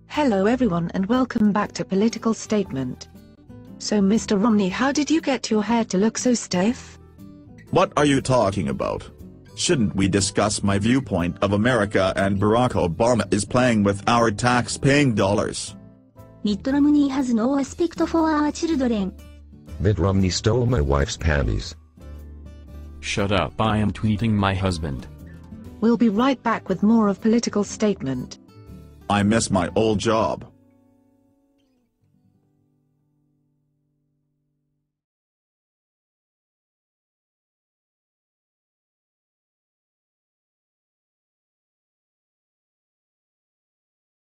Hello everyone and welcome back to Political Statement. So Mr. Romney, how did you get your hair to look so stiff? What are you talking about? Shouldn't we discuss my viewpoint of America and Barack Obama is playing with our tax-paying dollars? Mitt Romney has no respect for our children. Mitt Romney stole my wife's panties. Shut up, I am tweeting my husband. We'll be right back with more of Political Statement. I miss my old job.